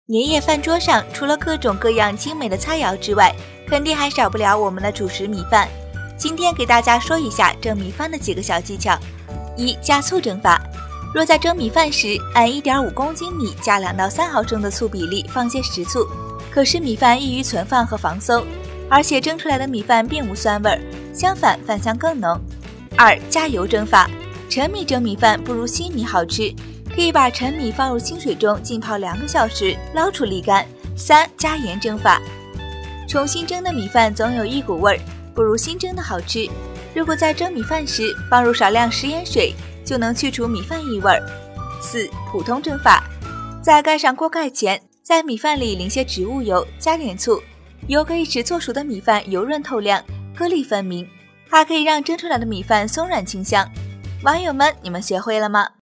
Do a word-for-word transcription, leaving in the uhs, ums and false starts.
年夜饭桌上，除了各种各样精美的菜肴之外，肯定还少不了我们的主食米饭。今天给大家说一下蒸米饭的几个小技巧。一、加醋蒸法。若在蒸米饭时，按 一点五公斤米加两到三毫升的醋比例放些食醋，可使米饭易于存放和防馊，而且蒸出来的米饭并无酸味，相反饭香更浓。二、加油蒸法。陈米蒸米饭不如新米好吃，可以把陈米放入清水中浸泡两个小时，捞出沥干。三、加盐蒸法。重新蒸的米饭总有一股味儿，不如新蒸的好吃。如果在蒸米饭时放入少量食盐水，就能去除米饭异味。四、普通蒸法。在盖上锅盖前，在米饭里淋些植物油，加点醋，油可以使做熟的米饭油润透亮，颗粒分明，还可以让蒸出来的米饭松软清香。网友们，你们学会了吗？